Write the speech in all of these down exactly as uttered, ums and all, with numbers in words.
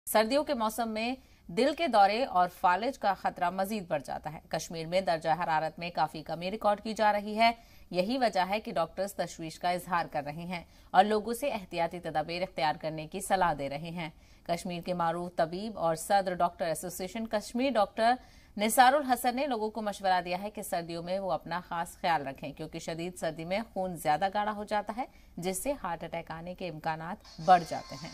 सर्दियों के मौसम में दिल के दौरे और फालिज का खतरा मजीद बढ़ जाता है। कश्मीर में दर्जा हरारत में काफी कमी रिकॉर्ड की जा रही है। यही वजह है कि डॉक्टर्स तशवीश का इजहार कर रहे हैं और लोगों से एहतियाती तदाबीर इख्तियार करने की सलाह दे रहे हैं। कश्मीर के मारूफ तबीब और सदर doctor association Kashmir doctor Nisarul Hasan ने लोगों को मशवरा दिया है कि सर्दियों में वो अपना खास ख्याल रखें, क्योंकि शदीद सर्दी में खून ज्यादा गाढ़ा हो जाता है, जिससे हार्ट अटैक आने के इम्कानात बढ़ जाते हैं।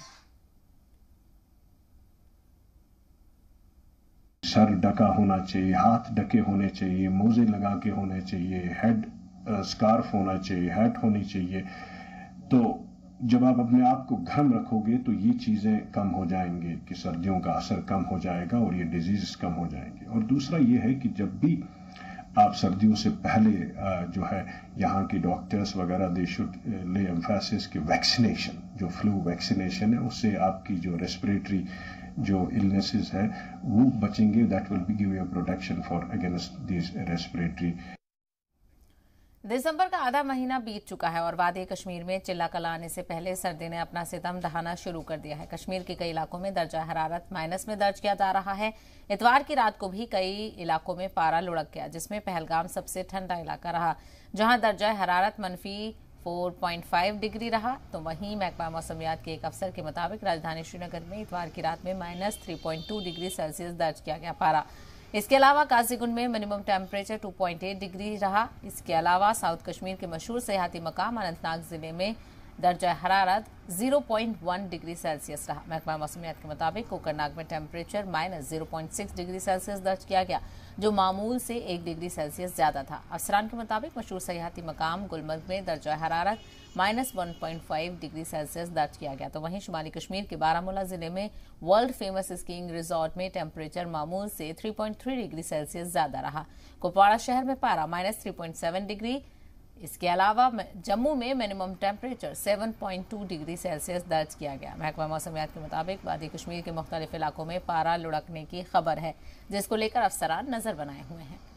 सर ढका होना चाहिए, हाथ ढके होने चाहिए, मोजे लगा के होने चाहिए, हेड स्कार्फ होना चाहिए, हैट होनी चाहिए। तो जब आप अपने आप को गर्म रखोगे तो ये चीज़ें कम हो जाएंगे कि सर्दियों का असर कम हो जाएगा और ये डिजीज कम हो जाएंगे। और दूसरा ये है कि जब भी आप सर्दियों से पहले जो है यहाँ की डॉक्टर्स वगैरह दे शुड ले एम्फेसिस कि वैक्सीनेशन, जो फ्लू वैक्सीनेशन है, उससे आपकी जो रेस्पिरेटरी जो इलनेसेस है वो बचेंगे। That will be give you protection for against this respiratory. दिसंबर का आधा महीना बीत चुका है और वादी कश्मीर में चिल्ला कला आने से पहले सर्दी ने अपना सितम दहाना शुरू कर दिया है। कश्मीर के कई इलाकों में दर्जा हरारत माइनस में दर्ज किया जा रहा है। इतवार की रात को भी कई इलाकों में पारा लुढ़क गया, जिसमें पहलगाम सबसे ठंडा इलाका रहा, जहां दर्जा हरारत मनफी चार पॉइंट पाँच डिग्री रहा। तो वहीं महकमा मौसमियात के एक अफसर के मुताबिक राजधानी श्रीनगर में इतवार की रात में माइनस तीन पॉइंट दो डिग्री सेल्सियस दर्ज किया गया पारा। इसके अलावा काजीगुंड में मिनिमम टेम्परेचर दो पॉइंट आठ डिग्री रहा। इसके अलावा साउथ कश्मीर के मशहूर सियाहती मकाम अनंतनाग जिले में दर्जा हरारत शून्य पॉइंट एक डिग्री सेल्सियस रहा। महकमा मौसमियात के मुताबिक कोकरनाग में टेम्परेचर माइनस जीरो पॉइंट छह डिग्री सेल्सियस दर्ज किया गया, जो मामूल से एक डिग्री सेल्सियस ज्यादा था। अफसरान के मुताबिक मशहूर सियाहती मकाम गुलमर्ग में दर्जा हरारत माइनस वन पॉइंट पाँच डिग्री सेल्सियस दर्ज किया गया। तो वहीं शुमाली कश्मीर के बारामूला जिले में वर्ल्ड फेमस स्कीइंग रिजॉर्ट में टेम्परेचर मामूल से तीन पॉइंट तीन डिग्री सेल्सियस ज्यादा रहा। कुपवाड़ा शहर में पारा माइनस तीन पॉइंट सात डिग्री। इसके अलावा जम्मू में मिनिमम टेम्परेचर सात पॉइंट दो डिग्री सेल्सियस दर्ज किया गया। महकमा मौसमियात के मुताबिक वादी कश्मीर के मुख्तलिफ इलाकों में पारा लुढ़कने की खबर है, जिसको लेकर अफसरान नजर बनाए हुए हैं।